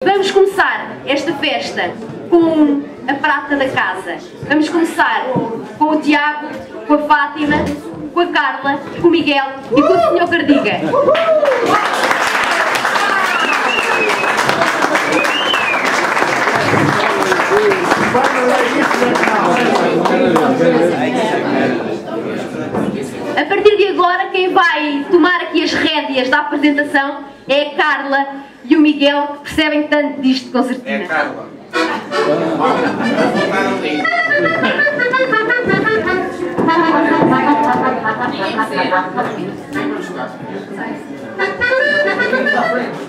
Vamos começar esta festa com a prata da casa. Vamos começar com o Tiago, com a Fátima, com a Carla, com o Miguel e com o Sr. Cardiga. A partir de agora, quem vai tomar aqui as rédeas da apresentação é a Carla e o Miguel, que percebem tanto disto de Concertinas. É a Carla. Ninguém